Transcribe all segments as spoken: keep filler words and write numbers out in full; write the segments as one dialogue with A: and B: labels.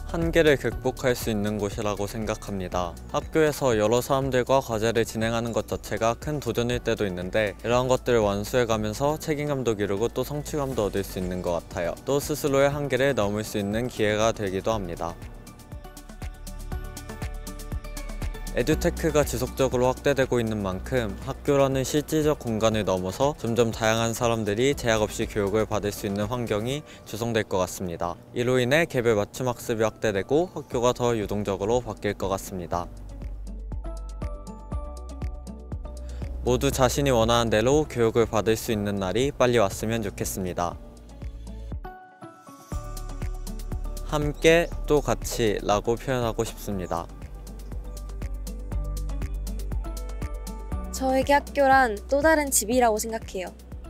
A: 한계를 극복할 수 있는 곳이라고 생각합니다. 학교에서 여러 사람들과 과제를 진행하는 것 자체가 큰 도전일 때도 있는데 이러한 것들을 완수해가면서 책임감도 기르고 또 성취감도 얻을 수 있는 것 같아요. 또 스스로의 한계를 넘을 수 있는 기회가 되기도 합니다. 에듀테크가 지속적으로 확대되고 있는 만큼 학교라는 실질적 공간을 넘어서 점점 다양한 사람들이 제약 없이 교육을 받을 수 있는 환경이 조성될 것 같습니다. 이로 인해 개별 맞춤 학습이 확대되고 학교가 더 유동적으로 바뀔 것 같습니다. 모두 자신이 원하는 대로 교육을 받을 수 있는 날이 빨리 왔으면 좋겠습니다. 함께 또 같이 라고 표현하고 싶습니다.
B: 저에게 학교란 또 다른 집이라고 생각해요.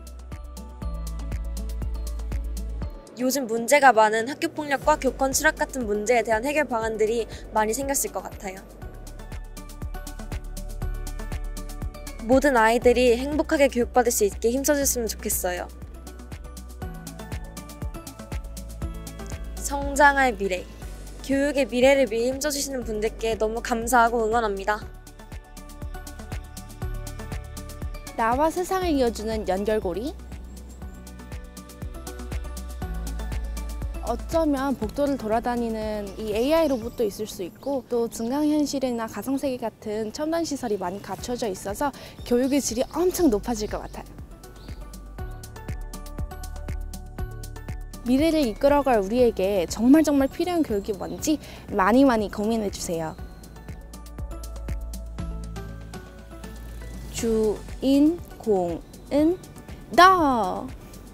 B: 요즘 문제가 많은 학교폭력과 교권 추락 같은 문제에 대한 해결 방안들이 많이 생겼을 것 같아요. 모든 아이들이 행복하게 교육받을 수 있게 힘써줬으면 좋겠어요. 성장할 미래, 교육의 미래를 위해 힘써주시는 분들께 너무 감사하고 응원합니다.
C: 나와 세상을 이어주는 연결고리. 어쩌면 복도를 돌아다니는 이 에이아이 로봇도 있을 수 있고 또 증강현실이나 가상세계 같은 첨단 시설이 많이 갖춰져 있어서 교육의 질이 엄청 높아질 것 같아요. 미래를 이끌어갈 우리에게 정말 정말 필요한 교육이 뭔지 많이 많이 고민해주세요. 주인공은 너!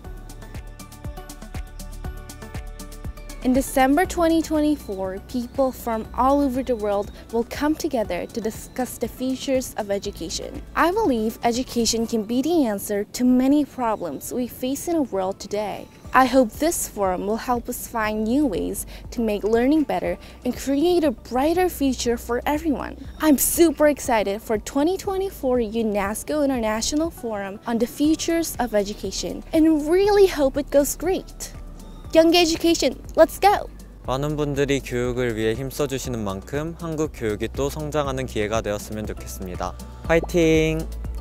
C: In December twenty twenty-four, people from all over the world will come together to discuss the futures of education. I believe education can be the answer to many problems we face in the world today. I hope this forum will help us find new ways to make learning better and create a brighter future for everyone. I'm super excited for twenty twenty-four UNESCO International Forum on the Futures of Education and really hope it goes great. Young Education, let's go!
A: 많은 분들이 교육을 위해 힘써주시는 만큼 한국 교육이 또 성장하는 기회가 되었으면 좋겠습니다. 화이팅!